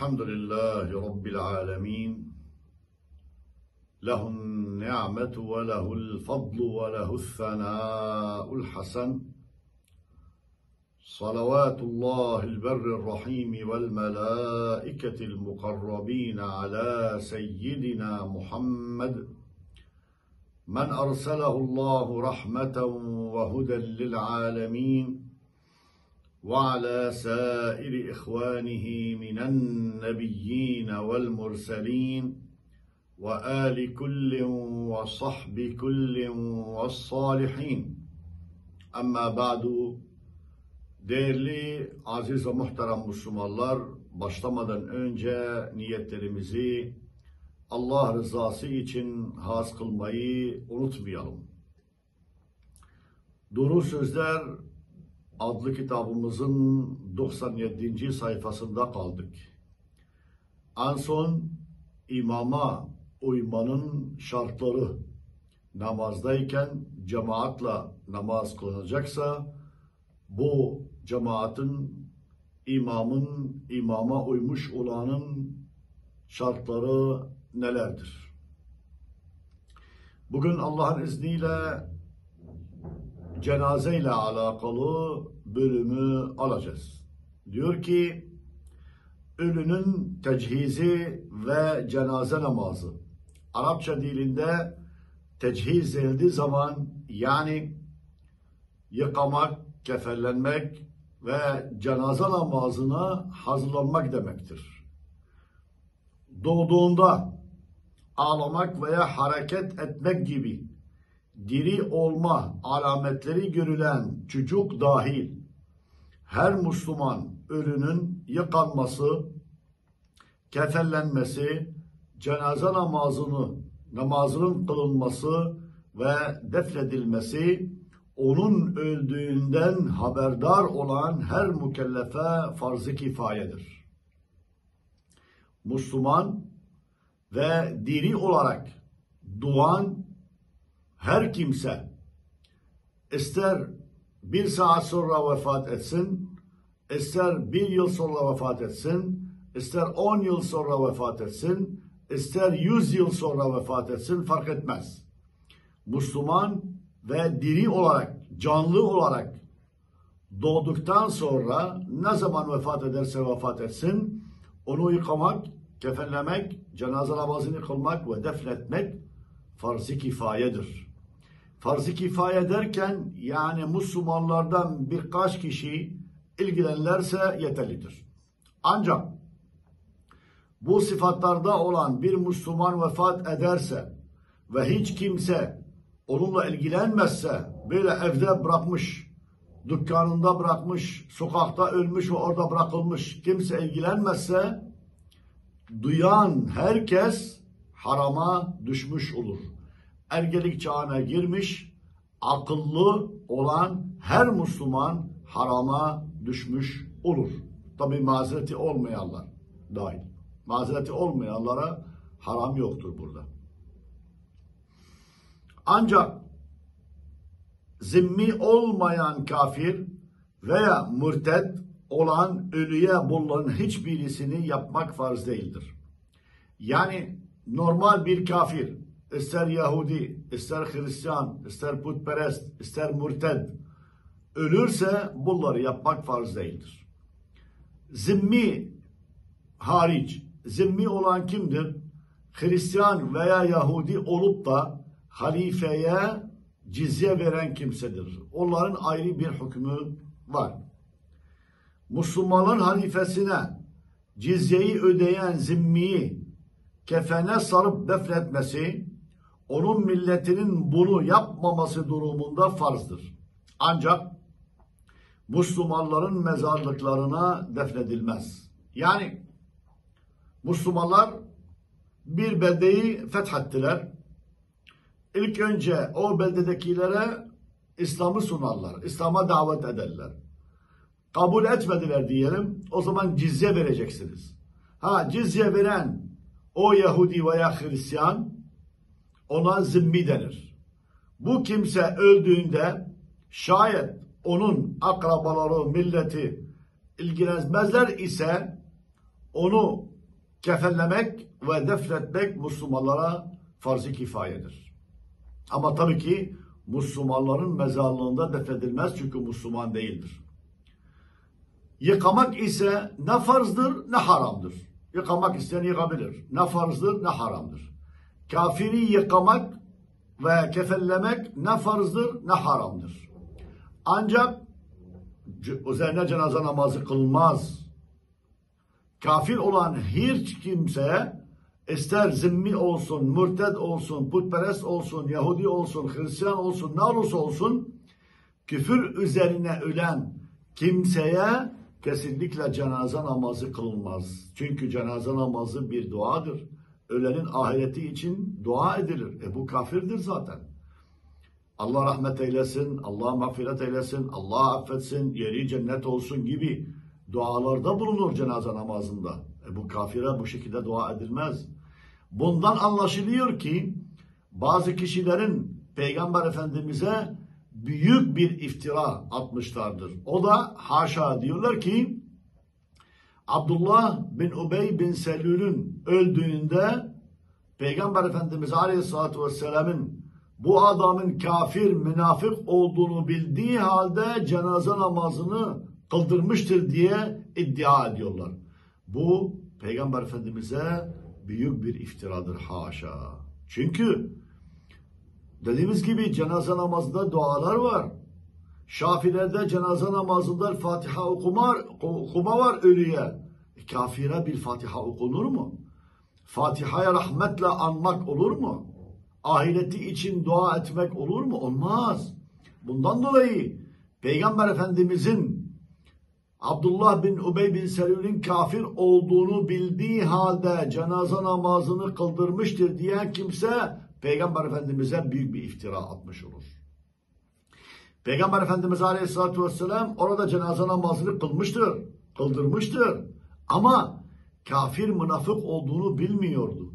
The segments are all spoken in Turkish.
Elhamdülillahi Rabbil alemin. Lehun ni'metu ve lehul fadlu ve lehus sanâ'ul hasen. Salavatullahil berrir rahimi vel melâiketil mukarrabîne alâ seyyidina Muhammed. Men erselehullahu rahmeten ve huden lil âlemîn. وعلى سائر إخوانه من النبيين والمرسلين وآل كل وصحب كل والصالحين. Amma ba'du, değerli, aziz ve muhterem Müslümanlar, başlamadan önce niyetlerimizi Allah rızası için has kılmayı unutmayalım. Duru Sözler adlı kitabımızın 97. sayfasında kaldık. En son imama uymanın şartları, namazdayken cemaatle namaz kılınacaksa bu cemaatin, imama uymuş olanın şartları nelerdir? Bugün Allah'ın izniyle cenaze ile alakalı bölümü alacağız. Diyor ki, ölünün tecihizi ve cenaze namazı. Arapça dilinde tecihiz edildiği zaman yani yıkamak, kefenlenmek ve cenaze namazına hazırlanmak demektir. Doğduğunda ağlamak veya hareket etmek gibi diri olma alametleri görülen çocuk dahil her Müslüman ölünün yıkanması, kefenlenmesi, cenaze namazının kılınması ve defnedilmesi, onun öldüğünden haberdar olan her mükellefe farz-ı kifayedir. Müslüman ve diri olarak doğan her kimse ister bir saat sonra vefat etsin, ister bir yıl sonra vefat etsin, ister 10 yıl sonra vefat etsin, ister 100 yıl sonra vefat etsin, fark etmez. Müslüman ve diri olarak, canlı olarak doğduktan sonra ne zaman vefat ederse vefat etsin, onu yıkamak, kefenlemek, cenaze namazını kılmak ve defnetmek farz-ı kifayedir. Farz-ı kifaye derken yani Müslümanlardan birkaç kişi ilgilenirlerse yeterlidir. Ancak bu sıfatlarda olan bir Müslüman vefat ederse ve hiç kimse onunla ilgilenmezse, böyle evde bırakmış, dükkanında bırakmış, sokakta ölmüş ve orada bırakılmış, kimse ilgilenmezse duyan herkes harama düşmüş olur. Ergenlik çağına girmiş, akıllı olan her Müslüman harama düşmüş olur. Tabi mazereti olmayanlar dahil. Mazereti olmayanlara haram yoktur burada. Ancak zimmi olmayan kafir veya mürted olan ölüye bunların hiçbirisini yapmak farz değildir. Yani normal bir kafir, ister Yahudi, ister Hristiyan, ister putperest, ister mürted ölürse bunları yapmak farz değildir. Zimmi hariç, zimmi olan kimdir? Hristiyan veya Yahudi olup da halifeye cizye veren kimsedir. Onların ayrı bir hükmü var. Müslümanların halifesine cizyeyi ödeyen zimmiyi kefene sarıp defnetmesi, onun milletinin bunu yapmaması durumunda farzdır. Ancak Müslümanların mezarlıklarına defnedilmez. Yani Müslümanlar bir beldeyi fethettiler. İlk önce o beldedekilere İslam'ı sunarlar. İslam'a davet ederler. Kabul etmediler diyelim. O zaman cizye vereceksiniz. Cizye veren o Yahudi veya Hristiyan, ona zimmi denir. Bu kimse öldüğünde şayet onun akrabaları, milleti ilgilenmezler ise onu kefenlemek ve defnetmek Müslümanlara farz-ı kifayedir. Ama tabii ki Müslümanların mezarlığında defnedilmez çünkü Müslüman değildir. Yıkamak ise ne farzdır ne haramdır. Yıkamak isteyen yıkabilir. Ne farzdır ne haramdır. Kafiri yıkamak ve kefenlemek ne farzdır ne haramdır. Ancak üzerine cenaze namazı kılmaz. Kafir olan hiç kimse ister zimmi olsun, mürted olsun, putperest olsun, Yahudi olsun, Hristiyan olsun, ne olursa olsun küfür üzerine ölen kimseye kesinlikle cenaze namazı kılınmaz. Çünkü cenaze namazı bir duadır. Ölenin ahireti için dua edilir. Bu kafirdir zaten. Allah rahmet eylesin, Allah mağfiret eylesin, Allah affetsin, yeri cennet olsun gibi dualarda bulunur cenaze namazında. Bu kafire bu şekilde dua edilmez. Bundan anlaşılıyor ki bazı kişilerin Peygamber Efendimiz'e büyük bir iftira atmışlardır. O da haşa diyorlar ki Abdullah bin Ubey bin Selül'ün öldüğünde Peygamber Efendimiz Aleyhisselatü Vesselam'ın bu adamın kafir, münafık olduğunu bildiği halde cenaze namazını kıldırmıştır diye iddia ediyorlar. Bu Peygamber Efendimiz'e büyük bir iftiradır haşa. Çünkü dediğimiz gibi cenaze namazında dualar var. Şafilerde cenaze namazında Fatiha okuma var ölüye. Kafire bir Fatiha okunur mu? Fatiha'ya rahmetle anmak olur mu? Ahireti için dua etmek olur mu? Olmaz. Bundan dolayı Peygamber Efendimizin Abdullah bin Ubey bin Selül'ün kafir olduğunu bildiği halde cenaze namazını kıldırmıştır diyen kimse Peygamber Efendimiz'e büyük bir iftira atmış olur. Peygamber Efendimiz Aleyhisselatü Vesselam orada cenaze namazını kıldırmıştır. Ama kafir, münafık olduğunu bilmiyordu.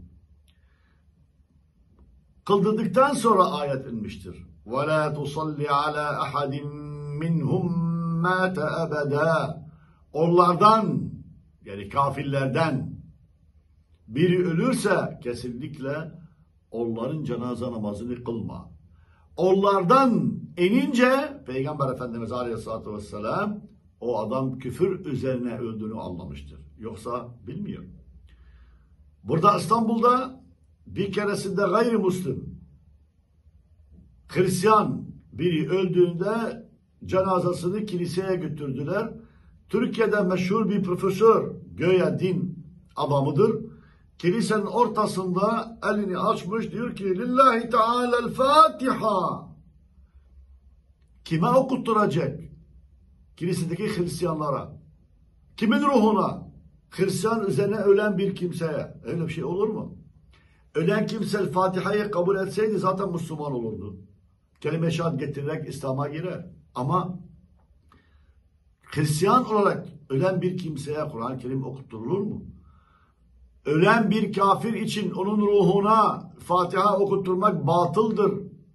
Kıldırdıktan sonra ayet inmiştir. وَلَا تُصَلِّ عَلَى أَحَدٍ مِّنْهُمْ مَاتَ أَبَدًا Onlardan, yani kafirlerden biri ölürse kesinlikle onların cenaze namazını kılma. Onlardan inince Peygamber Efendimiz Aleyhisselatü Vesselam o adam küfür üzerine öldüğünü anlamıştır. Yoksa bilmiyor. Burada İstanbul'da bir keresinde gayrimüslim Hristiyan biri öldüğünde cenazesini kiliseye götürdüler. Türkiye'de meşhur bir profesör, göya din adamıdır. Kilisenin ortasında elini açmış diyor ki Lillahi Teala'l Fatiha. Kime okutturacak? Kilisedeki Hristiyanlara. Kimin ruhuna? Hristiyan üzerine ölen bir kimseye. Öyle bir şey olur mu? Ölen kimse Fatiha'yı kabul etseydi zaten Müslüman olurdu. Kelime-i şehadet getirerek İslam'a girer. Ama Hristiyan olarak ölen bir kimseye Kur'an-ı Kerim okutturulur mu? Ölen bir kafir için onun ruhuna Fatiha okutturmak batıldır.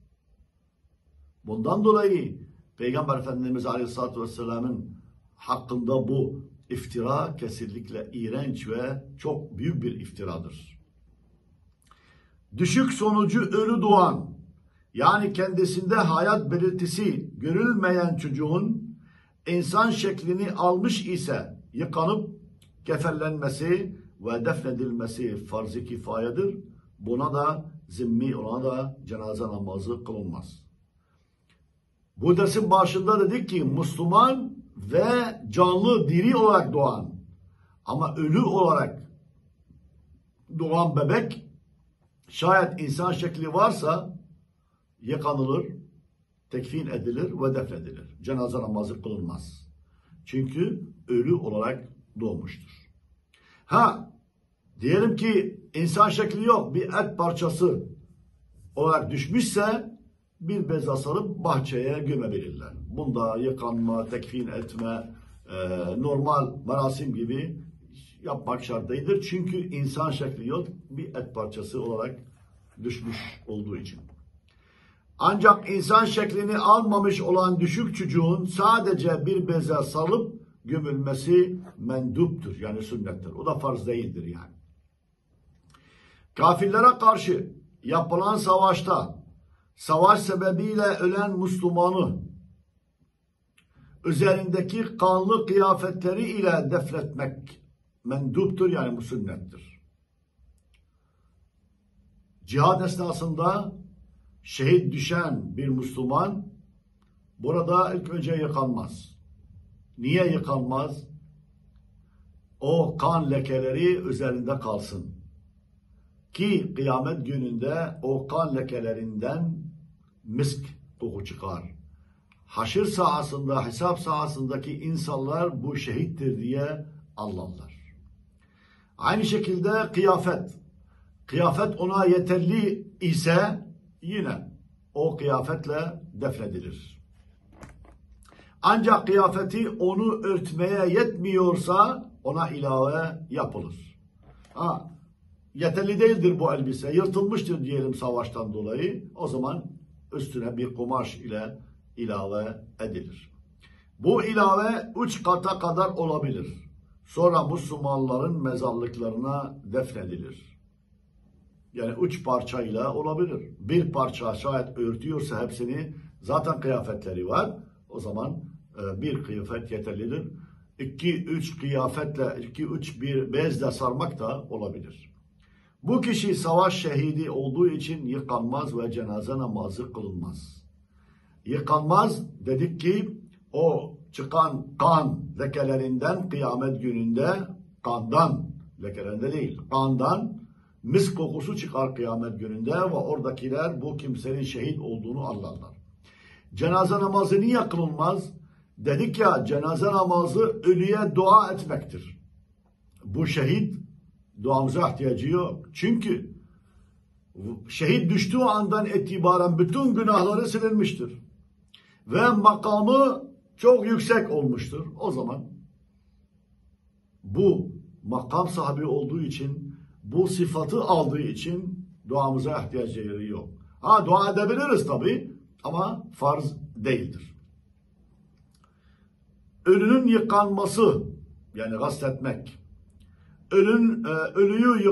Bundan dolayı Peygamber Efendimiz Aleyhisselatü Vesselam'ın hakkında bu iftira kesinlikle iğrenç ve çok büyük bir iftiradır. Düşük sonucu ölü doğan, yani kendisinde hayat belirtisi görülmeyen çocuğun insan şeklini almış ise yıkanıp kefenlenmesi ve defnedilmesi farz-ı kifayedir. Buna da zimmi, ona da cenaze namazı kılınmaz. Bu dersin başında dedik ki Müslüman ve canlı, diri olarak doğan ama ölü olarak doğan bebek şayet insan şekli varsa yıkanılır, tekfin edilir ve defnedilir. Cenaze namazı kılınmaz. Çünkü ölü olarak doğmuştur. Diyelim ki insan şekli yok, bir et parçası olarak düşmüşse bir beze sarıp bahçeye gömebilirler. Bunda yıkanma, tekfin etme, normal merasim gibi yapmak şart değildir. Çünkü insan şekli yok, bir et parçası olarak düşmüş olduğu için. Ancak insan şeklini almamış olan düşük çocuğun sadece bir beze sarılıp gömülmesi menduptur. Yani sünnettir. O da farz değildir yani. Kafirlere karşı yapılan savaşta savaş sebebiyle ölen Müslümanı üzerindeki kanlı kıyafetleri ile defnetmek menduptur, yani bu sünnettir. Cihad esnasında şehit düşen bir Müslüman burada ilk önce yıkanmaz. Niye yıkanmaz? O kan lekeleri üzerinde kalsın. Ki kıyamet gününde o kan lekelerinden misk koku çıkar. Haşr sahasında, hesap sahasındaki insanlar bu şehittir diye anlarlar. Aynı şekilde kıyafet. Kıyafet ona yeterli ise yine o kıyafetle defnedilir. Ancak kıyafeti onu örtmeye yetmiyorsa ona ilave yapılır. Yeterli değildir bu elbise, yırtılmıştır diyelim savaştan dolayı, o zaman üstüne bir kumaş ile ilave edilir. Bu ilave 3 kata kadar olabilir. Sonra Müslümanların mezarlıklarına defnedilir. Yani 3 parçayla olabilir. Bir parça şayet örtüyorsa hepsini, zaten kıyafetleri var, o zaman bir kıyafet yeterlidir. 2-3 kıyafetle, 2-3 bir bezle sarmak da olabilir. Bu kişi savaş şehidi olduğu için yıkanmaz ve cenaze namazı kılınmaz. Yıkanmaz dedik ki o çıkan kan lekelerinden kıyamet gününde, kandan, lekelerinde değil, kandan misk kokusu çıkar kıyamet gününde ve oradakiler bu kimsenin şehit olduğunu anlarlar. Cenaze namazı niye kılınmaz? Dedik ya, cenaze namazı ölüye dua etmektir. Bu şehit duamıza ihtiyacı yok. Çünkü şehit düştüğü andan itibaren bütün günahları silinmiştir. Ve makamı çok yüksek olmuştur. O zaman bu makam sahibi olduğu için, bu sıfatı aldığı için duamıza ihtiyacı yok. Dua edebiliriz tabii ama farz değildir. Ölünün yıkanması, yani gasletmek, ölüyü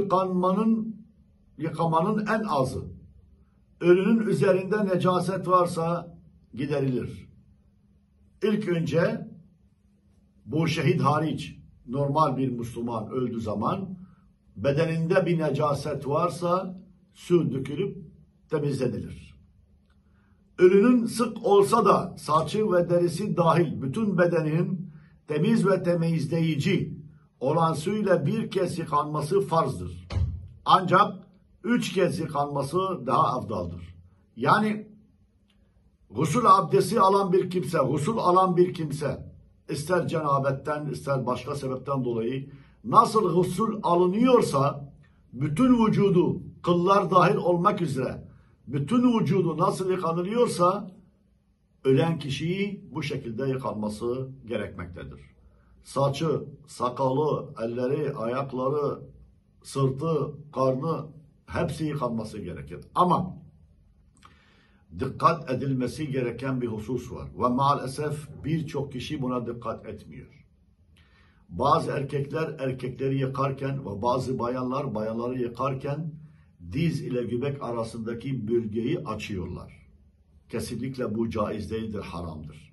yıkamanın en azı, ölünün üzerinde necaset varsa giderilir. İlk önce bu şehit hariç normal bir Müslüman öldüğü zaman bedeninde bir necaset varsa su dökülüp temizlenilir. Ölünün sık olsa da saçı ve derisi dahil bütün bedeninin temiz ve temizleyici olan suyla bir kez yıkanması farzdır. Ancak 3 kez yıkanması daha afdaldır. Yani gusül abdesti alan bir kimse, gusül alan bir kimse, ister cenabetten, ister başka sebepten dolayı nasıl gusül alınıyorsa, bütün vücudu, kıllar dahil olmak üzere, bütün vücudu nasıl yıkanılıyorsa, ölen kişiyi bu şekilde yıkanması gerekmektedir. Saçı, sakalı, elleri, ayakları, sırtı, karnı hepsi yıkanması gerekir. Ama dikkat edilmesi gereken bir husus var. Ve maalesef birçok kişi buna dikkat etmiyor. Bazı erkekler erkekleri yıkarken ve bazı bayanlar bayanları yıkarken diz ile göbek arasındaki bölgeyi açıyorlar. Kesinlikle bu caiz değildir, haramdır.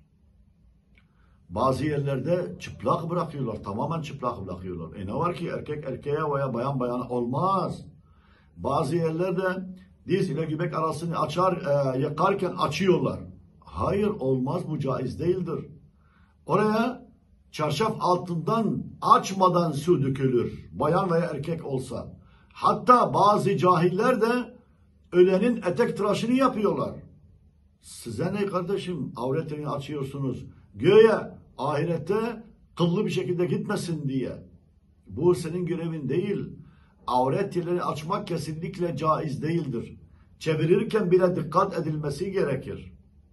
Bazı yerlerde çıplak bırakıyorlar, tamamen çıplak bırakıyorlar. Ne var ki erkek erkeğe veya bayan bayana olmaz. Bazı yerlerde diz ile göbek arasını yıkarken açıyorlar. Hayır, olmaz, bu caiz değildir. Oraya çarşaf altından açmadan su dökülür. Bayan veya erkek olsa. Hatta bazı cahiller de ölenin etek tıraşını yapıyorlar. Size ne kardeşim, avretini açıyorsunuz. Göğe ahirette kıllı bir şekilde gitmesin diye. Bu senin görevin değil. Avret yerlerini açmak kesinlikle caiz değildir. Çevirirken bile dikkat edilmesi gerekir.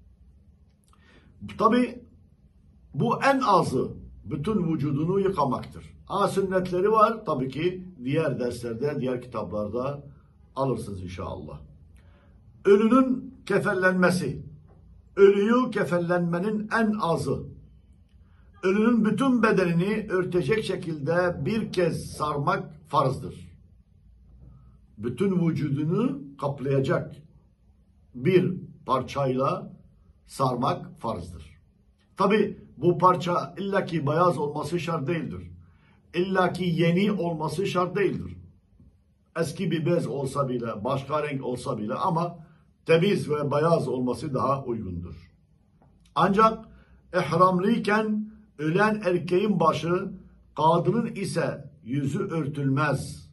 Tabi bu en azı bütün vücudunu yıkamaktır. Sünnetleri var tabii ki, diğer derslerde, diğer kitaplarda alırsınız inşallah. Ölünün kefenlenmesi. Ölüyü kefenlenmenin en azı. ölünün bütün bedenini örtecek şekilde bir kez sarmak farzdır. Bütün vücudunu kaplayacak bir parçayla sarmak farzdır. Tabi bu parça illaki beyaz olması şart değildir. İllaki yeni olması şart değildir. Eski bir bez olsa bile, başka renk olsa bile ama temiz ve beyaz olması daha uygundur. Ancak ihramlıyken ölen erkeğin başı, kadının ise yüzü örtülmez.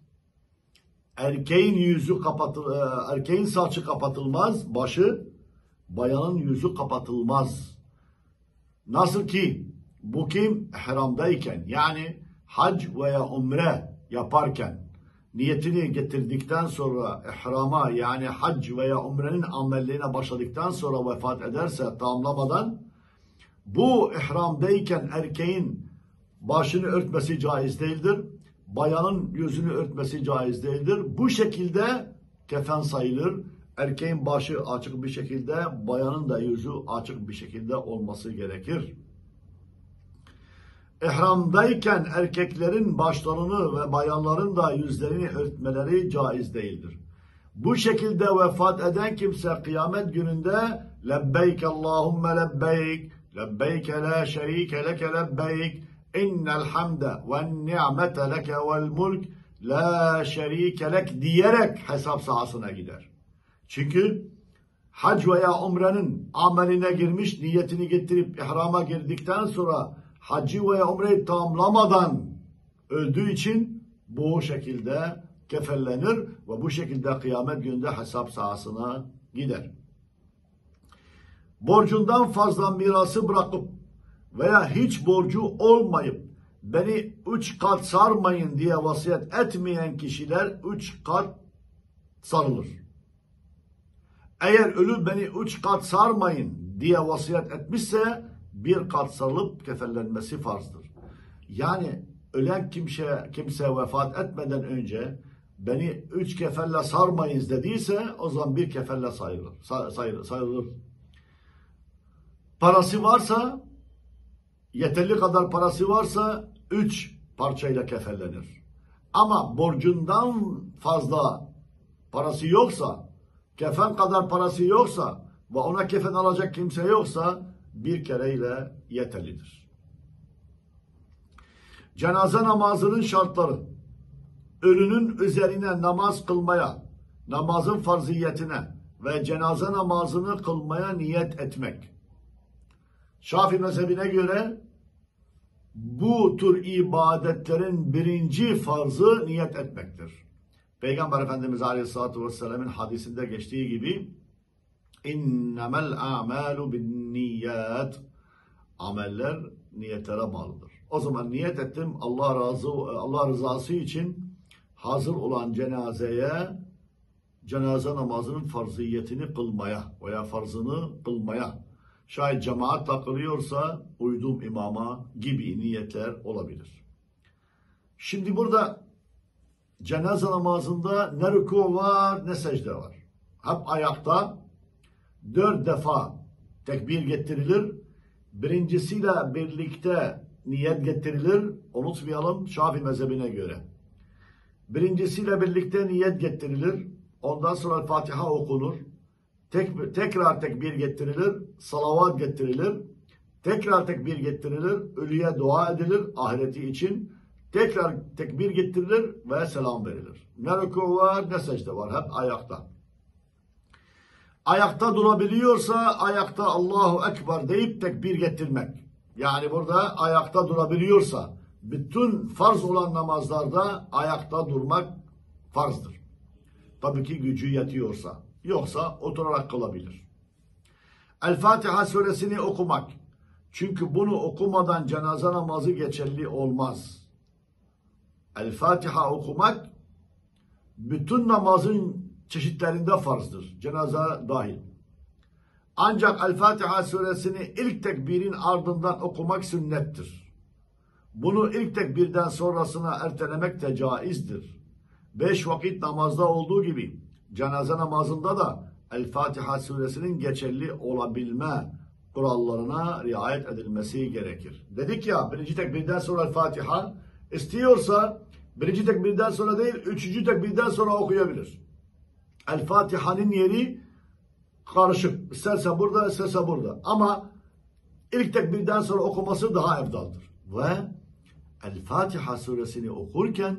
Erkeğin saçı kapatılmaz, başı, bayanın yüzü kapatılmaz. Nasıl ki bu kim ihramdayken, yani hac veya umre yaparken niyetini getirdikten sonra ihrama, yani hac veya umrenin amellerine başladıktan sonra vefat ederse tamamlamadan, bu ihramdayken erkeğin başını örtmesi caiz değildir. Bayanın yüzünü örtmesi caiz değildir. Bu şekilde kefen sayılır. Erkeğin başı açık bir şekilde, bayanın da yüzü açık bir şekilde olması gerekir. İhramdayken erkeklerin başlarını ve bayanların da yüzlerini örtmeleri caiz değildir. Bu şekilde vefat eden kimse kıyamet gününde lebbeyk Allahümme lebbeyk, lebbeyk la şerike leke lebbeyk, innel hamde ve ni'mete leke vel mulk la şerike lek diyerek hesap sahasına gider. Çünkü hac veya umrenin ameline girmiş, niyetini getirip ihrama girdikten sonra hacı veya umreyi tamamlamadan öldüğü için bu şekilde kefenlenir ve bu şekilde kıyamet gününde hesap sahasına gider. Borcundan fazla mirası bırakıp veya hiç borcu olmayıp beni 3 kat sarmayın diye vasiyet etmeyen kişiler 3 kat sarılır. Eğer ölü beni 3 kat sarmayın diye vasiyet etmişse 1 kat sarılıp kefenlenmesi farzdır. Yani ölen kimse vefat etmeden önce beni 3 kefenle sarmayınız dediyse o zaman 1 kefenle sayılır. Parası varsa, yeterli kadar parası varsa 3 parçayla kefenlenir. Ama borcundan fazla parası yoksa, kefen kadar parası yoksa ve ona kefen alacak kimse yoksa 1 kereyle yeterlidir. Cenaze namazının şartları: ölünün üzerine namaz kılmaya, namazın farziyetine ve cenaze namazını kılmaya niyet etmek. Şafii mezhebine göre bu tür ibadetlerin birinci farzı niyet etmektir. Peygamber Efendimiz Aleyhisselatü Vesselam'ın hadisinde geçtiği gibi İnnemel a'malu bin niyat, ameller niyetlere bağlıdır. O zaman niyet ettim Allah rızası için hazır olan cenaze namazının farziyetini kılmaya veya farzını kılmaya, şayet cemaat takılıyorsa uydum imama gibi niyetler olabilir. Şimdi burada cenaze namazında ne rükû var ne secde var. Hep ayakta 4 defa tekbir getirilir. Birincisiyle birlikte niyet getirilir. Unutmayalım, Şafii mezhebine göre. Birincisiyle birlikte niyet getirilir. Ondan sonra Fatiha okunur. Tekrar tekbir getirilir. Salavat getirilir. Tekrar tekbir getirilir. Ölüye dua edilir ahireti için. Tekrar tekbir getirilir ve selam verilir. Ne rükû var ne secde var. Hep ayakta. Ayakta durabiliyorsa ayakta Allahu Ekber deyip tekbir getirmek. Yani burada ayakta durabiliyorsa bütün farz olan namazlarda ayakta durmak farzdır. Tabii ki gücü yetiyorsa. Yoksa oturarak kılabilir. El-Fatiha suresini okumak. Çünkü bunu okumadan cenaze namazı geçerli olmaz. El-Fatiha okumak bütün namazın çeşitlerinde farzdır. Cenaze dahil. Ancak El-Fatiha suresini ilk tekbirin ardından okumak sünnettir. Bunu ilk tekbirden sonrasına ertelemek de caizdir. 5 vakit namazda olduğu gibi cenaze namazında da El-Fatiha suresinin geçerli olabilme kurallarına riayet edilmesi gerekir. Dedik ya birinci tekbirden sonra Fatiha, istiyorsa birinci tekbirden sonra değil, üçüncü tekbirden sonra okuyabilir. El Fatiha'nın yeri karışık. İsterse burada, isterse burada. Ama ilk tekbirden sonra okuması daha efdaldır. Ve El Fatiha suresini okurken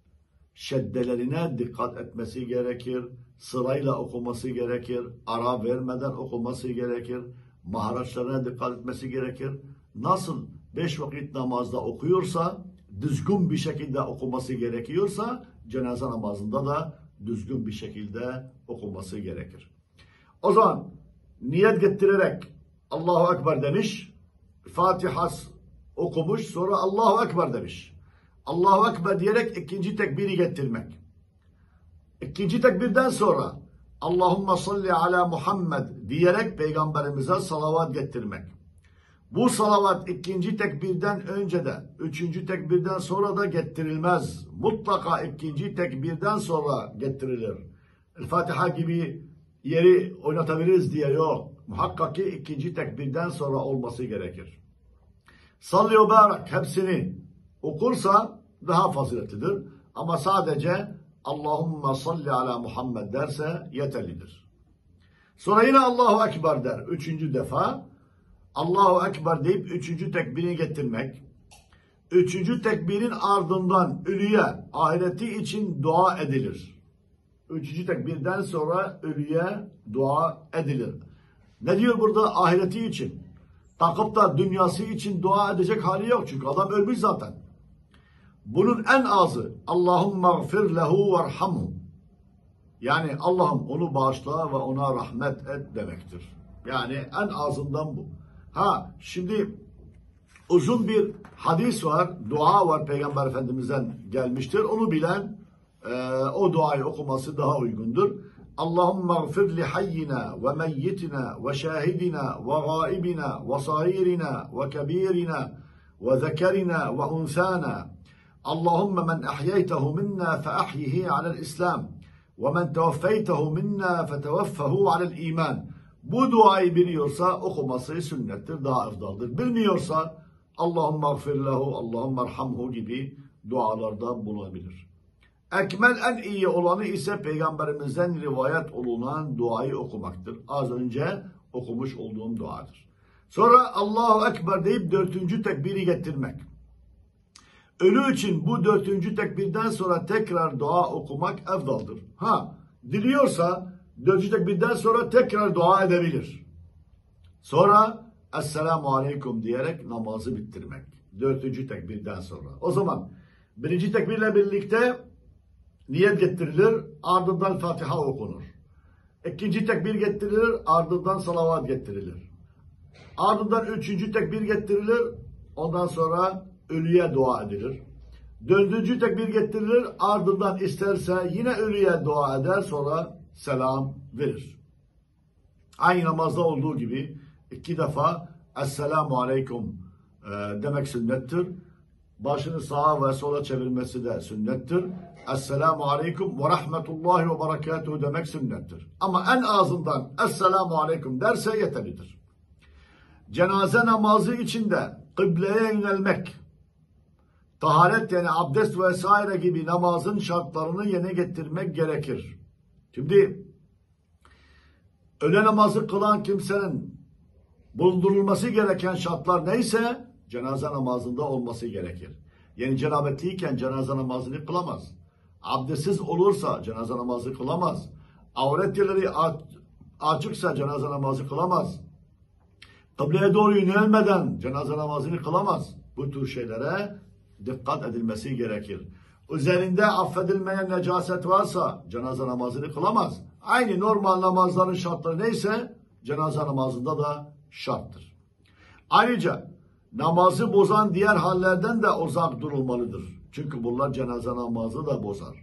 şeddelerine dikkat etmesi gerekir. Sırayla okuması gerekir. Ara vermeden okuması gerekir. Maharaçlarına dikkat etmesi gerekir. Nasıl 5 vakit namazda okuyorsa, düzgün bir şekilde okuması gerekiyorsa, cenaze namazında da düzgün bir şekilde okuması gerekir. O zaman niyet getirerek Allahu Ekber demiş, Fatiha okumuş, sonra Allahu Ekber demiş. Allahu Ekber diyerek ikinci tekbiri getirmek. İkinci tekbirden sonra Allahümme salli ala Muhammed diyerek Peygamberimize salavat getirmek. Bu salavat ikinci tekbirden önce de, üçüncü tekbirden sonra da getirilmez. Mutlaka ikinci tekbirden sonra getirilir. El-Fatiha gibi yeri oynatabiliriz diye yok. Muhakkak ki ikinci tekbirden sonra olması gerekir. Salli ve barak hepsini okursa daha faziletlidir. Ama sadece Allahümme salli ala Muhammed derse yeterlidir. Sonra yine Allahu Ekber der. Üçüncü defa Allahu Ekber deyip üçüncü tekbirini getirmek. Üçüncü tekbirin ardından ölüye, ahireti için dua edilir. Üçüncü tekbirden sonra ölüye dua edilir. Ne diyor burada? Ahireti için. Takıp da dünyası için dua edecek hali yok. Çünkü adam ölmüş zaten. Bunun en azı Allahümme gfir lehu verhamhu. Yani Allah'ım onu bağışla ve ona rahmet et demektir. Yani en azından bu. Şimdi uzun bir hadis var, dua var Peygamber Efendimiz'den gelmiştir. Onu bilen o duayı okuması daha uygundur. Allahümme gfir li hayyina ve meyyitina ve şahidina ve gaibina ve sahirina ve kebirina ve zekerina ve unsana. Allahümme men ahyeytehu minna fe ahyihi alel islam ve men teveffeytehu minna fe teveffehu alel iman. Bu duayı biliyorsa okuması sünnettir, daha efdaldır. Bilmiyorsa Allahümme gfir lehu, Allahümme erhamhu gibi dualarda bulunabilir. Ekmel en iyi olanı ise Peygamberimizden rivayet olunan duayı okumaktır. Az önce okumuş olduğum duadır. Sonra Allahu Ekber deyip dördüncü tekbiri getirmek. Ölü için bu dördüncü tekbirden sonra tekrar dua okumak efdaldır. Diliyorsa dördüncü tekbirden sonra tekrar dua edebilir. Sonra Esselamu Aleyküm diyerek namazı bitirmek. Dördüncü tekbirden sonra. O zaman birinci tekbirle birlikte niyet getirilir, ardından Fatiha okunur. İkinci tekbir getirilir, ardından salavat getirilir. Ardından üçüncü tekbir getirilir, ondan sonra ölüye dua edilir. Dördüncü tekbir getirilir, ardından isterse yine ölüye dua eder, sonra selam verir. Aynı namazda olduğu gibi 2 defa Esselamu Aleyküm demek sünnettir. Başını sağa ve sola çevirmesi de sünnettir. Esselamu Aleyküm ve Rahmetullahi ve Berekatuhu demek sünnettir. Ama en azından Esselamu Aleyküm derse yeterlidir. Cenaze namazı içinde kıbleye yönelmek, taharet yani abdest vesaire gibi namazın şartlarını yerine getirmek gerekir. Şimdi öğle namazı kılan kimsenin bulundurulması gereken şartlar neyse cenaze namazında olması gerekir. Yani cenabetliyken cenaze namazını kılamaz. Abdestsiz olursa cenaze namazı kılamaz. Avret yerleri açıksa cenaze namazı kılamaz. Kıbleye doğru yönelmeden cenaze namazını kılamaz. Bu tür şeylere dikkat edilmesi gerekir. Üzerinde affedilmeyen necaset varsa cenaze namazını kılamaz. Aynı normal namazların şartları neyse cenaze namazında da şarttır. Ayrıca namazı bozan diğer hallerden de uzak durulmalıdır. Çünkü bunlar cenaze namazı da bozar.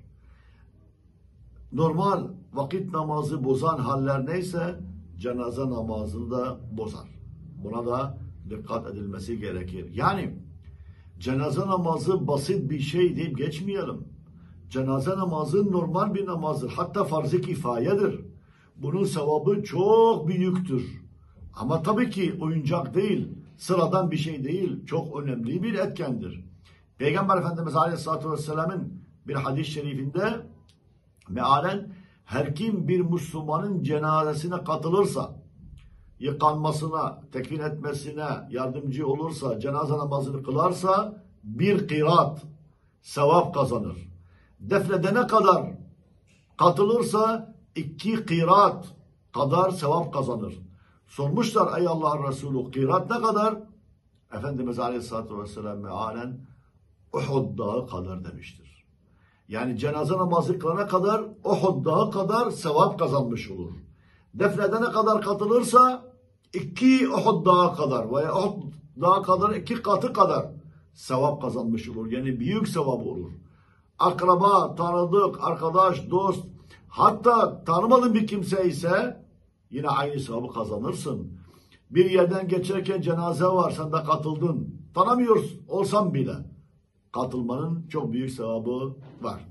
Normal vakit namazı bozan haller neyse cenaze namazını da bozar. Buna da dikkat edilmesi gerekir. Yani cenaze namazı basit bir şey deyip geçmeyelim. Cenaze namazı normal bir namazdır. Hatta farz-ı kifayedir. Bunun sevabı çok büyüktür. Ama tabii ki oyuncak değil, sıradan bir şey değil, çok önemli bir etkendir. Peygamber Efendimiz Aleyhisselatü Vesselam'ın bir hadis-i şerifinde mealen her kim bir Müslümanın cenazesine katılırsa, yıkanmasına, tekfin etmesine yardımcı olursa, cenaze namazını kılarsa bir kıraat sevap kazanır. Defnedene kadar katılırsa 2 kıraat kadar sevap kazanır. Sormuşlar ey Allah'ın Resulü kıraat ne kadar? Efendimiz Aleyhisselatü Vesselam mealen Uhud dağı kadar demiştir. Yani cenaze namazı kılana kadar Uhud dağı kadar sevap kazanmış olur. Defnedene kadar katılırsa 2 Uhud dağı kadar veya Uhud dağı kadar 2 katı kadar sevap kazanmış olur. Yani büyük sevap olur. Akraba, tanıdık, arkadaş, dost, hatta tanımadığın bir kimse ise yine aynı sevabı kazanırsın. Bir yerden geçerken cenaze var, sen de katıldın. Tanımıyorsun olsan bile katılmanın çok büyük sevabı var.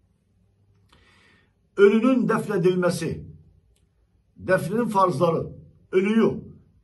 Ölünün defnedilmesi, defnin farzları, ölüyü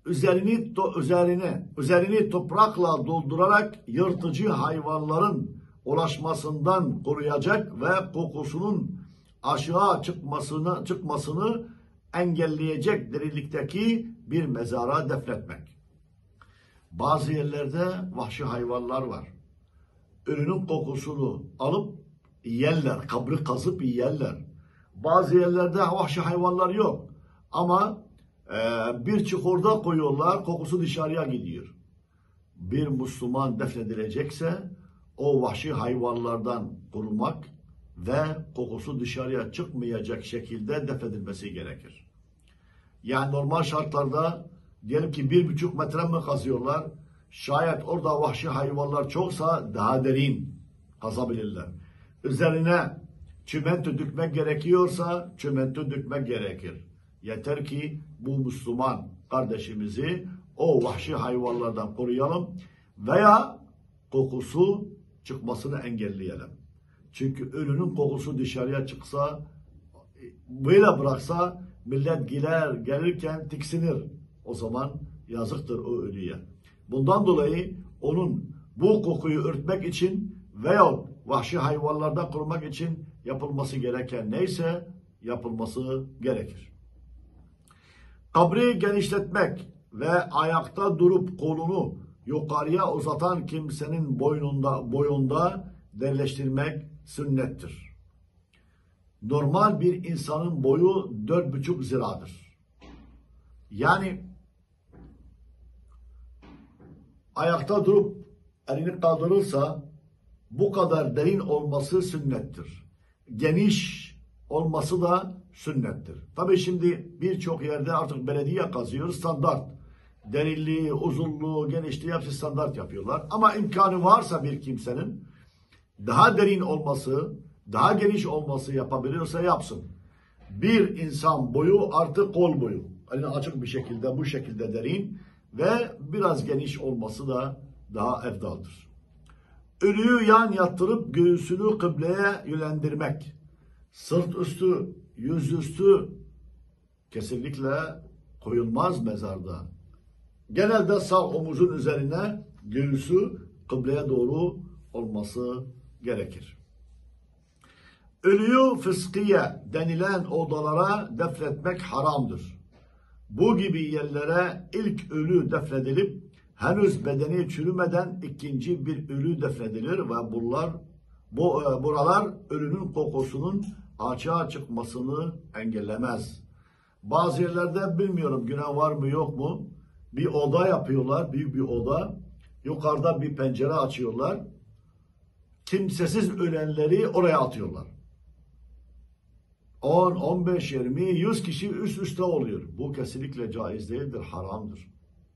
üzerini toprakla doldurarak yırtıcı hayvanların ulaşmasından koruyacak ve kokusunun aşağı çıkmasını engelleyecek derinlikteki bir mezara defnetmek. Bazı yerlerde vahşi hayvanlar var. Ölünün kokusunu alıp yerler, kabri kazıp yerler. Bazı yerlerde vahşi hayvanlar yok. Ama bir çukurda koyuyorlar, kokusu dışarıya gidiyor. Bir Müslüman defnedilecekse o vahşi hayvanlardan korumak ve kokusu dışarıya çıkmayacak şekilde defnedilmesi gerekir. Yani normal şartlarda diyelim ki 1,5 metre mi kazıyorlar? Şayet orada vahşi hayvanlar çoksa daha derin kazabilirler. Üzerine çimento dökmek gerekiyorsa çimento dökmek gerekir. Yeter ki bu Müslüman kardeşimizi o vahşi hayvanlardan koruyalım veya kokusu çıkmasını engelleyelim. Çünkü ölünün kokusu dışarıya çıksa, böyle bıraksa millet gelirken tiksinir. O zaman yazıktır o ölüye. Bundan dolayı onun bu kokuyu örtmek için veya vahşi hayvanlardan korumak için yapılması gereken neyse yapılması gerekir. Kabri genişletmek ve ayakta durup kolunu yukarıya uzatan kimsenin boyunda derinleştirmek sünnettir. Normal bir insanın boyu 4,5 ziradır. Yani ayakta durup elini kaldırırsa bu kadar derin olması sünnettir. Geniş olması da sünnettir. Tabii şimdi birçok yerde artık belediye kazıyor, standart. Derinliği, uzunluğu, genişliği hepsi standart yapıyorlar. Ama imkanı varsa bir kimsenin daha derin olması, daha geniş olması yapabiliyorsa yapsın. Bir insan boyu artı kol boyu. Yani açık bir şekilde, bu şekilde derin ve biraz geniş olması da daha efdaldır. Ölüyü yan yattırıp göğsünü kıbleye yönlendirmek. Sırt üstü, yüzüstü kesinlikle koyulmaz mezarda. Genelde sağ omuzun üzerine göğsü kıbleye doğru olması gerekir. Ölüyü fıskiye denilen odalara defnetmek haramdır. Bu gibi yerlere ilk ölü defnedilip henüz bedeni çürümeden ikinci bir ölü defnedilir ve buralar ölünün kokusunun açığa çıkmasını engellemez. Bazı yerlerde bilmiyorum günah var mı yok mu? Bir oda yapıyorlar, büyük bir oda. Yukarıda bir pencere açıyorlar. Kimsesiz ölenleri oraya atıyorlar. 10, 15, 20, 100 kişi üst üste oluyor. Bu kesinlikle caiz değildir, haramdır.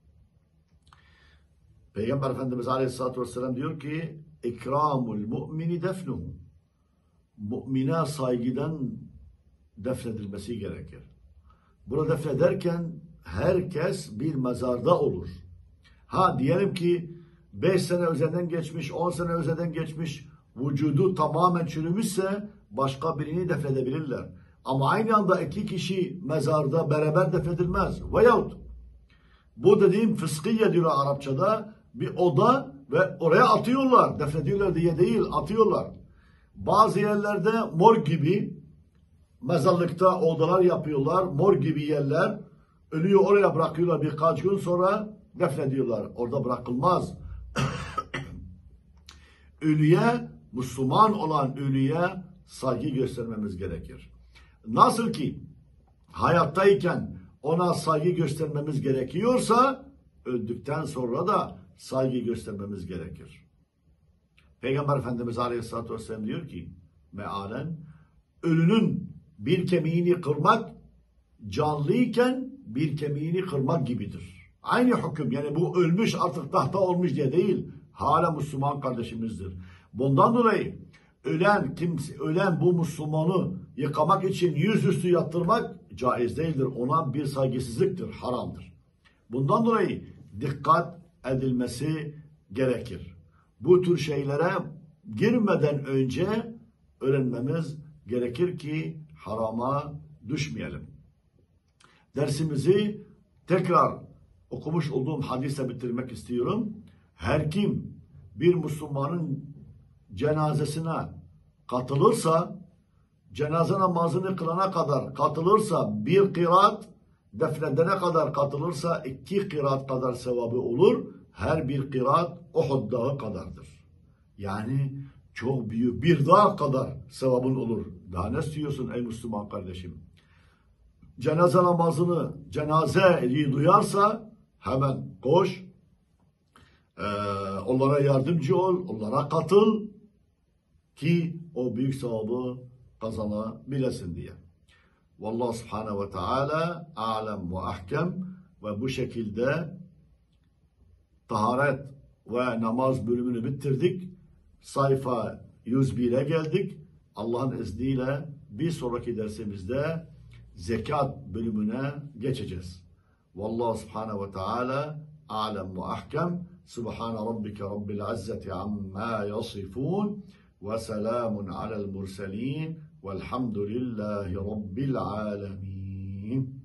Peygamber Efendimiz Aleyhisselatü Vesselam diyor ki İkramul mu'mini defnuhu. Mü'mine saygıdan defnedilmesi gerekir. Bunu defnederken herkes bir mezarda olur. Ha diyelim ki 5 sene üzerinden geçmiş, 10 sene üzerinden geçmiş, vücudu tamamen çürümüşse başka birini defnedebilirler. Ama aynı anda 2 kişi mezarda beraber defnedilmez. Veyahut Bu dediğim fıskiye diyor Arapçada, bir oda ve oraya atıyorlar. Defnediyorlar diye değil, atıyorlar. Bazı yerlerde morg gibi mezarlıkta odalar yapıyorlar. Morg gibi yerler. Ölüyü oraya bırakıyorlar, birkaç gün sonra defnediyorlar. Orada bırakılmaz. Ölüye, Müslüman olan ölüye saygı göstermemiz gerekir. Nasıl ki hayattayken ona saygı göstermemiz gerekiyorsa, öldükten sonra da saygı göstermemiz gerekir. Peygamber Efendimiz Aleyhisselatü Vesselam diyor ki mealen, ölünün bir kemiğini kırmak canlıyken bir kemiğini kırmak gibidir. Aynı hüküm, yani bu ölmüş artık tahta olmuş diye değil, hala Müslüman kardeşimizdir. Bundan dolayı ölen bu Müslümanı yıkamak için yüzüstü yattırmak caiz değildir. Ona bir saygısızlıktır, haramdır. Bundan dolayı dikkat edilmesi gerekir. Bu tür şeylere girmeden önce öğrenmemiz gerekir ki harama düşmeyelim. Dersimizi tekrar okumuş olduğum hadisle bitirmek istiyorum. Her kim bir Müslümanın cenazesine katılırsa, cenaze namazını kılana kadar katılırsa, bir kıraat, defnedene kadar katılırsa 2 kıraat kadar sevabı olur. Her bir kıraat Uhud dağı kadardır. Yani çok büyük bir dağ kadar sevabın olur. Daha ne istiyorsun ey Müslüman kardeşim? Cenaze namazını, cenazeyi duyarsa hemen koş, onlara yardımcı ol, onlara katıl ki o büyük sevabı kazanabilesin diye. Vallahu subhanehu ve teala alem ve ahkem. Ve bu şekilde taharet ve namaz bölümünü bitirdik. Sayfa 101'e geldik. Allah'ın izniyle bir sonraki dersimizde zekat bölümüne geçeceğiz. Vallahu subhanehu ve teala alem ve ahkem. Subhane rabbike rabbil izzeti amma yasifun ve selamun alel murselin velhamdülillahi rabbil alemin.